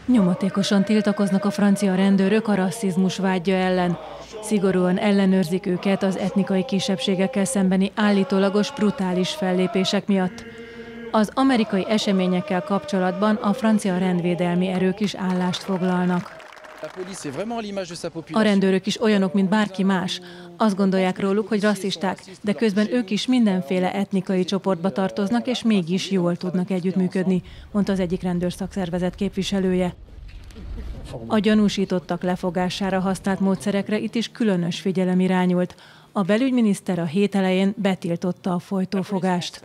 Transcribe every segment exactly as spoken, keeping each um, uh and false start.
Nyomatékosan tiltakoznak a francia rendőrök a rasszizmus vádja ellen. Szigorúan ellenőrzik őket az etnikai kisebbségekkel szembeni állítólagos brutális fellépések miatt. Az amerikai eseményekkel kapcsolatban a francia rendvédelmi erők is állást foglalnak. A rendőrök is olyanok, mint bárki más. Azt gondolják róluk, hogy rasszisták, de közben ők is mindenféle etnikai csoportba tartoznak, és mégis jól tudnak együttműködni, mondta az egyik rendőrszakszervezet képviselője. A gyanúsítottak lefogására használt módszerekre itt is különös figyelem irányult. A belügyminiszter a hét elején betiltotta a folytófogást.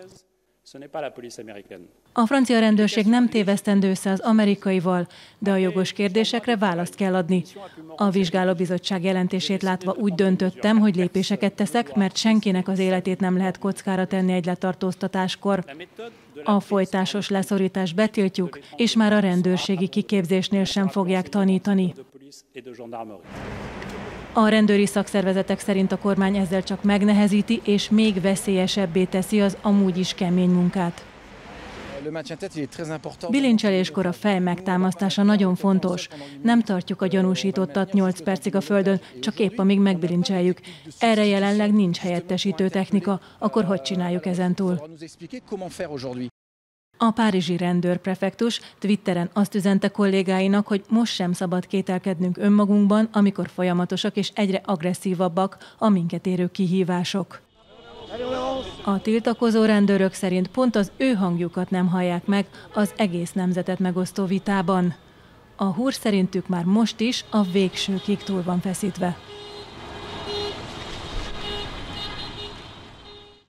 A francia rendőrség nem tévesztendő össze az amerikaival, de a jogos kérdésekre választ kell adni. A vizsgálóbizottság jelentését látva úgy döntöttem, hogy lépéseket teszek, mert senkinek az életét nem lehet kockára tenni egy letartóztatáskor. A folytásos leszorítást betiltjuk, és már a rendőrségi kiképzésnél sem fogják tanítani. A rendőri szakszervezetek szerint a kormány ezzel csak megnehezíti és még veszélyesebbé teszi az amúgy is kemény munkát. Bilincseléskor a fej megtámasztása nagyon fontos. Nem tartjuk a gyanúsítottat nyolc percig a földön, csak épp amíg megbilincseljük. Erre jelenleg nincs helyettesítő technika, akkor hogy csináljuk ezentúl? A párizsi rendőrprefektus Twitteren azt üzente kollégáinak, hogy most sem szabad kételkednünk önmagunkban, amikor folyamatosak és egyre agresszívabbak a minket érő kihívások. A tiltakozó rendőrök szerint pont az ő hangjukat nem hallják meg az egész nemzetet megosztó vitában. A húr szerintük már most is a végsőkig túl van feszítve.